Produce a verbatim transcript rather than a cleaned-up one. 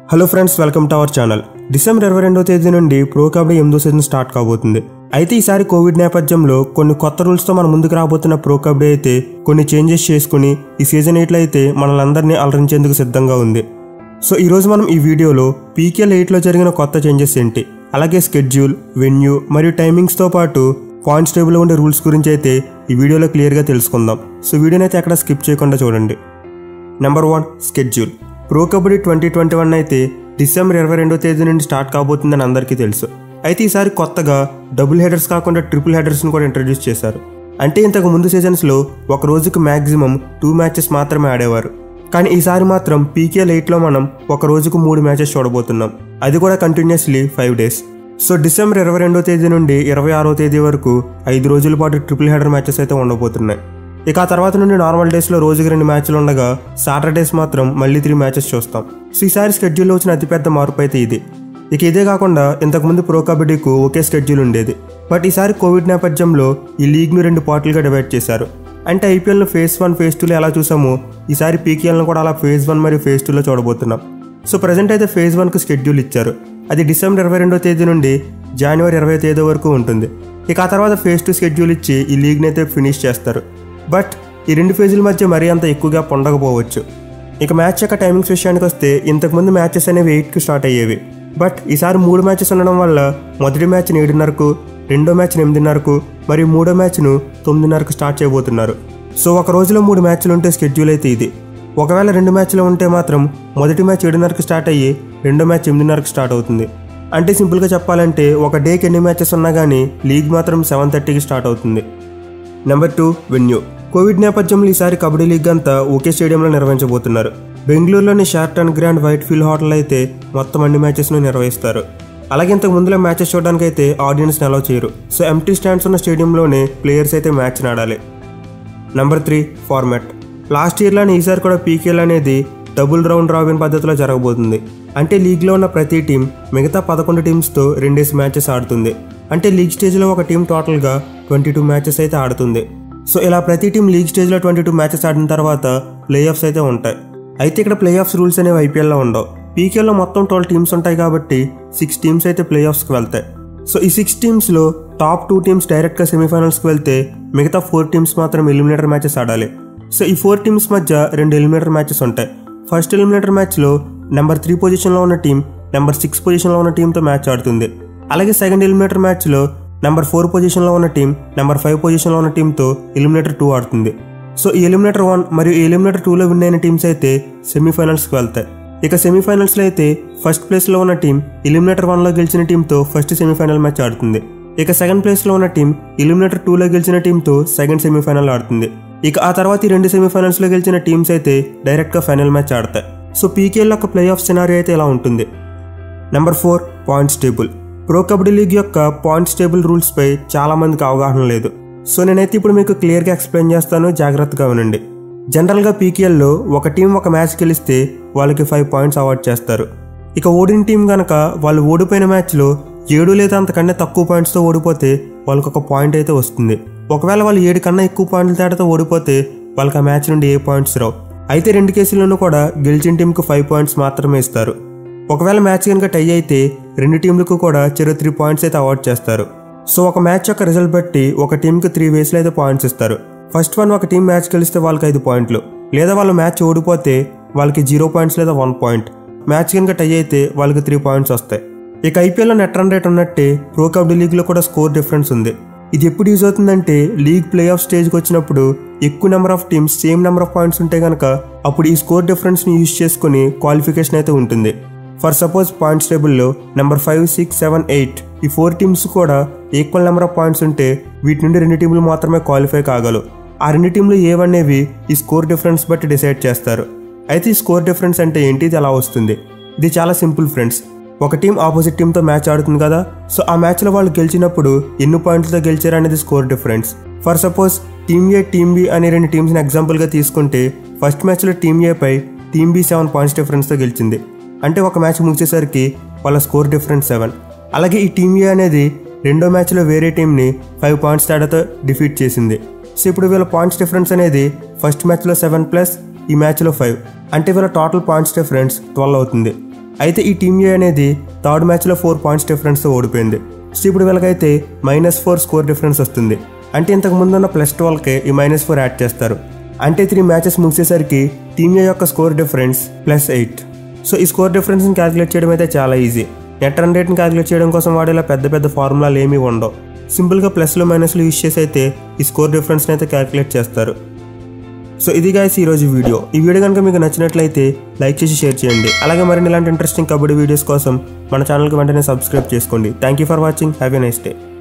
Hello friends, welcome to our channel. December ఇరవై రెండవ తేదీ నుండి ప్రో కబడ్డీ ఎనిమిదో సీజన్ స్టార్ట్ కాబోతుంది. అయితే ఈసారి కోవిడ్ నేపథ్యంలో కొన్ని కొత్త రూల్స్తో మన ముందుకు రాబోతున్న ప్రో కబడ్డీ అయితే కొన్ని చేంజెస్ చేసుకుని ఈ సీజన్ ఎయిట్లో అయితే మనల్ని అందరినీ అలరించేందుకు సిద్ధంగా ఉంది. సో ఈరోజు మనం ఈ వీడియోలో పీకేఎల్ ఎయిట్లో జరిగిన కొత్త చేంజెస్ ఏంటి, అలాగే స్కెడ్యూల్, వెన్యూ మరియు టైమింగ్స్తో పాటు పాయింట్స్ టేబుల్లో ఉండే రూల్స్ గురించి అయితే ఈ వీడియోలో క్లియర్గా తెలుసుకుందాం. సో వీడియోని అయితే ఎక్కడ స్కిప్ చేయకుండా చూడండి. Number one, schedule. Pro kabaddi twenty twenty one అయితే డిసెంబర్ ఇరవై రెండో తేదీ నుండి స్టార్ట్ కాబోతుందని అందరికీ తెలుసు. అయితే ఈసారి కొత్తగా డబుల్ హెడర్స్ కాకుండా ట్రిపుల్ హెడర్స్ని కూడా ఇంట్రడ్యూస్ చేశారు. అంటే ఇంతకు ముందు సీజన్స్లో ఒక రోజుకు మ్యాక్సిమం టూ మ్యాచెస్ మాత్రమే ఆడేవారు. కానీ ఈసారి మాత్రం పీకేఎల్ ఎయిట్లో మనం ఒక రోజుకు మూడు మ్యాచెస్ చూడబోతున్నాం, అది కూడా continuously five days. So December ఇరవై రెండో తేదీ నుండి ఇరవై ఆరో తేదీ వరకు ఐదు రోజుల పాటు ట్రిపుల్ హెడర్ మ్యాచెస్ అయితే ఉండబోతున్నాయి. ఇక ఆ తర్వాత నుండి నార్మల్ డేస్లో రోజుకి రెండు మ్యాచ్లు ఉండగా సాటర్డేస్ మాత్రం మళ్ళీ త్రీ మ్యాచెస్ చూస్తాం. సో ఈసారి స్కెడ్యూల్లో వచ్చిన అతిపెద్ద మార్పు అయితే ఇది. ఇక ఇదే కాకుండా ఇంతకుముందు ప్రో కబడ్డీకు ఒకే స్కెడ్యూల్ ఉండేది. బట్ ఈసారి కోవిడ్ నేపథ్యంలో ఈ లీగ్ను రెండు పార్ట్లుగా డివైడ్ చేశారు. అంటే ఐపీఎల్ను ఫేజ్ వన్ ఫేజ్ టూలో ఎలా చూసామో ఈసారి పీకేఎల్ను కూడా అలా ఫేజ్ వన్ మరియు ఫేజ్ టూలో చూడబోతున్నాం. సో ప్రజెంట్ అయితే ఫేజ్ వన్కు స్కెడ్యూల్ ఇచ్చారు. అది డిసెంబర్ ఇరవై రెండో తేదీ నుండి జనవరి ఇరవై తేదీ వరకు ఉంటుంది. ఇక ఆ తర్వాత ఫేజ్ టూ స్కెడ్యూల్ ఇచ్చి ఈ లీగ్ని అయితే ఫినిష్ చేస్తారు. బట్ ఈ రెండు ఫేజుల మధ్య మరీ అంత ఎక్కువగా పొందకపోవచ్చు. ఇక మ్యాచ్ యొక్క టైమింగ్స్ విషయానికి వస్తే ఇంతకుముందు మ్యాచెస్ అనేవి ఎయిట్కి స్టార్ట్ అయ్యేవి. బట్ ఈసారి మూడు మ్యాచెస్ ఉండడం వల్ల మొదటి మ్యాచ్ని ఏడున్నరకు, రెండో మ్యాచ్ని ఎనిమిదిన్నరకు మరియు మూడో మ్యాచ్ను తొమ్మిదిన్నరకు స్టార్ట్ చేయబోతున్నారు. సో ఒక రోజులో మూడు మ్యాచ్లు ఉంటే స్కెడ్యూల్ అయితే ఇది. ఒకవేళ రెండు మ్యాచ్లు ఉంటే మాత్రం మొదటి మ్యాచ్ ఏడున్నరకు స్టార్ట్ అయ్యి రెండో మ్యాచ్ ఎనిమిదిన్నరకు స్టార్ట్ అవుతుంది. అంటే సింపుల్గా చెప్పాలంటే ఒక డేకి ఎన్ని మ్యాచెస్ ఉన్నా కానీ లీగ్ మాత్రం సెవెన్ థర్టీకి స్టార్ట్ అవుతుంది. Number two, venue. కోవిడ్ నేపథ్యంలో ఈసారి కబడ్డీ లీగ్ అంతా ఒకే స్టేడియంలో నిర్వహించబోతున్నారు. బెంగళూరులోని Sheraton grand Whitefield hotel అయితే మొత్తం అన్ని మ్యాచెస్ను నిర్వహిస్తారు. అలాగే ఇంతకు ముందులో మ్యాచెస్ చూడడానికి అయితే ఆడియన్స్ని అలౌ చేయరు. సో ఎంటీ స్టాండ్స్ ఉన్న స్టేడియంలోనే ప్లేయర్స్ అయితే మ్యాచ్ని ఆడాలి. Number three, format. లాస్ట్ ఇయర్లోనే ఈసారి కూడా పీకేఎల్ అనేది డబుల్ రౌండ్ రాబిన్ పద్ధతిలో జరగబోతుంది. అంటే లీగ్లో ఉన్న ప్రతి టీం మిగతా పదకొండు టీమ్స్తో రెండేసి మ్యాచెస్ ఆడుతుంది. అంటే లీగ్ స్టేజ్లో ఒక టీం టోటల్గా ట్వంటీ టూ మ్యాచెస్ అయితే ఆడుతుంది. సో ఇలా ప్రతి టీం లీగ్ స్టేజ్లో ట్వంటీ టూ మ్యాచెస్ ఆడిన తర్వాత ప్లే ఆఫ్స్ అయితే ఉంటాయి. అయితే ఇక్కడ ప్లే ఆఫ్స్ రూల్స్ అనేవి ఐపీఎల్లో ఉండవు. పీకేఎల్లో మొత్తం ట్వెల్వ్ టీమ్స్ ఉంటాయి కాబట్టి సిక్స్ టీమ్స్ అయితే ప్లే ఆఫ్స్కి వెళ్తాయి. సో ఈ సిక్స్ టీమ్స్లో టాప్ టూ టీమ్స్ డైరెక్ట్గా సెమీఫైనల్స్కి వెళ్తే మిగతా ఫోర్ టీమ్స్ మాత్రం ఎలిమినేటర్ మ్యాచెస్ ఆడాలి. సో ఈ ఫోర్ టీమ్స్ మధ్య రెండు ఎలిమినేటర్ మ్యాచెస్ ఉంటాయి. ఫస్ట్ ఎలిమినేటర్ మ్యాచ్లో నెంబర్ త్రీ పొజిషన్లో ఉన్న టీం నెంబర్ సిక్స్ పొజిషన్లో ఉన్న టీంతో మ్యాచ్ ఆడుతుంది. అలాగే సెకండ్ ఎలిమినేటర్ మ్యాచ్లో నెంబర్ ఫోర్ పొజిషన్లో ఉన్న టీం నెంబర్ ఫైవ్ పొజిషన్లో ఉన్న టీంతో ఎలిమినేటర్ టూ ఆడుతుంది. సో ఈ ఎలిమినేటర్ వన్ మరియు ఈ ఎలిమినేటర్ టూలో విన్ అయిన టీమ్స్ అయితే సెమీఫైనల్స్కి వెళ్తాయి. ఇక సెమీఫైనల్స్లో అయితే ఫస్ట్ ప్లేస్లో ఉన్న టీం ఎలిమినేటర్ వన్లో గెలిచిన టీంతో ఫస్ట్ సెమీఫైనల్ మ్యాచ్ ఆడుతుంది. ఇక సెకండ్ ప్లేస్లో ఉన్న టీం ఎలిమినేటర్ టూలో గెలిచిన టీంతో సెకండ్ సెమీఫైనల్ ఆడుతుంది. ఇక ఆ తర్వాత ఈ రెండు సెమీఫైనల్స్లో గెలిచిన టీమ్స్ అయితే డైరెక్ట్గా ఫైనల్ మ్యాచ్ ఆడతాయి. సో పీకేఎల్ యొక్క ప్లే ఆఫ్ సినారియో అయితే ఇలా ఉంటుంది. Number four, points table. Pro kabaddi league యొక్క పాయింట్స్ టేబుల్ రూల్స్పై చాలామందికి అవగాహన లేదు. సో నేనైతే ఇప్పుడు మీకు క్లియర్గా ఎక్స్ప్లెయిన్ చేస్తాను, జాగ్రత్తగా వినండి. జనరల్గా పీకేఎల్లో ఒక టీం ఒక మ్యాచ్ గెలిస్తే వాళ్ళకి ఫైవ్ పాయింట్స్ అవార్డ్ చేస్తారు. ఇక ఓడిన టీం కనుక వాళ్ళు ఓడిపోయిన మ్యాచ్లో ఏడు లేదా అంతకన్నా తక్కువ పాయింట్స్తో ఓడిపోతే వాళ్ళకి ఒక పాయింట్ అయితే వస్తుంది. ఒకవేళ వాళ్ళు ఏడు కన్నా ఎక్కువ పాయింట్ల తేడాతో ఓడిపోతే వాళ్ళకి ఆ మ్యాచ్ నుండి ఏ పాయింట్స్ రావు. అయితే రెండు కేసుల్లోనూ కూడా గెలిచిన టీంకు ఫైవ్ పాయింట్స్ మాత్రమే ఇస్తారు. ఒకవేళ మ్యాచ్ కనుక టై అయితే రెండు టీంలకు కూడా చెరో త్రీ పాయింట్స్ అయితే అవార్డ్ చేస్తారు. సో ఒక మ్యాచ్ యొక్క రిజల్ట్ బట్టి ఒక టీంకి త్రీ వేస్లో అయితే పాయింట్స్ ఇస్తారు. ఫస్ట్ వన్, ఒక టీం మ్యాచ్ గెలిస్తే వాళ్ళకి ఐదు పాయింట్లు, లేదా వాళ్ళు మ్యాచ్ ఓడిపోతే వాళ్ళకి జీరో పాయింట్స్ లేదా వన్ పాయింట్. మ్యాచ్ కనుక టై అయితే వాళ్ళకి త్రీ పాయింట్స్ వస్తాయి. ఇక ఐపీఎల్లో నెట్ రన్ రేట్ ఉన్నట్టే ప్రో కబడ్డీ లీగ్లో కూడా స్కోర్ డిఫరెన్స్ ఉంది. ఇది ఎప్పుడు యూజ్ అవుతుందంటే లీగ్ ప్లే ఆఫ్ స్టేజ్కి వచ్చినప్పుడు ఎక్కువ number of teams same number of points ఉంటే కనుక అప్పుడు ఈ స్కోర్ డిఫరెన్స్ని యూజ్ చేసుకుని క్వాలిఫికేషన్ అయితే ఉంటుంది. ఫర్ సపోజ్ పాయింట్స్ టేబుల్లో number five, six, seven, eight ఈ ఫోర్ టీమ్స్ కూడా ఈక్వల్ నెంబర్ ఆఫ్ పాయింట్స్ ఉంటే వీటి నుండి రెండు టీంలు మాత్రమే క్వాలిఫై కాగలవు. ఆ రెండు టీంలు ఏవనేవి ఈ స్కోర్ డిఫరెన్స్ బట్టి డిసైడ్ చేస్తారు. అయితే ఈ స్కోర్ డిఫరెన్స్ అంటే ఏంటి, ఇది ఎలా వస్తుంది? ఇది చాలా సింపుల్ ఫ్రెండ్స్. ఒక టీం ఆపోజిట్ టీంతో మ్యాచ్ ఆడుతుంది కదా, సో ఆ మ్యాచ్లో వాళ్ళు గెలిచినప్పుడు ఎన్ని పాయింట్లతో గెలిచారు అనేది score difference. For suppose team A, team B అనే రెండు టీమ్స్ని ఎగ్జాంపుల్గా తీసుకుంటే ఫస్ట్ మ్యాచ్లో టీమ్ ఏపై టీమ్ బి సెవెన్ పాయింట్స్ డిఫరెన్స్తో గెలిచింది. అంటే ఒక మ్యాచ్ ముగిసేసరికి వాళ్ళ స్కోర్ డిఫరెన్స్ సెవెన్. అలాగే ఈ టీమ్ ఏ అనేది రెండో మ్యాచ్లో వేరే టీంని ఫైవ్ పాయింట్స్ తేడాతో డిఫీట్ చేసింది. సో ఇప్పుడు వీళ్ళ పాయింట్స్ డిఫరెన్స్ అనేది ఫస్ట్ మ్యాచ్లో సెవెన్ ప్లస్ ఈ మ్యాచ్లో ఫైవ్, అంటే వీళ్ళ టోటల్ పాయింట్స్ డిఫరెన్స్ ట్వెల్వ్ అవుతుంది. అయితే ఈ టీమ్ ఏ అనేది థర్డ్ మ్యాచ్లో ఫోర్ పాయింట్స్ డిఫరెన్స్తో ఓడిపోయింది. సో ఇప్పుడు వీళ్ళకైతే మైనస్ ఫోర్ స్కోర్ డిఫరెన్స్ వస్తుంది. అంటే ఇంతకు ముందున్న ప్లస్ ట్వెల్వ్కే ఈ మైనస్ ఫోర్ యాడ్ చేస్తారు. అంటే త్రీ మ్యాచెస్ ముగిసేసరికి టీమ్ ఏ యొక్క score difference plus eight. So ఈ స్కోర్ డిఫరెన్స్ని క్యాలిక్యులేట్ చేయడం అయితే చాలా ఈజీ. నెట్ రన్ రేట్ని క్యాలిక్యులేట్ చేయడం కోసం వాడేలా పెద్ద పెద్ద ఫార్ములాలు ఏమీ ఉండవు. సింపుల్గా ప్లస్లు మైనస్లు యూజ్ చేసి అయితే ఈ స్కోర్ డిఫరెన్స్ని అయితే క్యాలిక్యులేట్ చేస్తారు. సో ఇది గాయ్స్ ఈరోజు వీడియో. ఈ వీడియో కనుక మీకు నచ్చినట్లయితే లైక్ చేసి షేర్ చేయండి. అలాగే మరిన్ని ఇలాంటి ఇంట్రెస్టింగ్ కబడ్డీ వీడియోస్ కోసం మన ఛానల్కి వెంటనే సబ్స్క్రైబ్ చేసుకోండి. Thank you for watching. Have a nice day.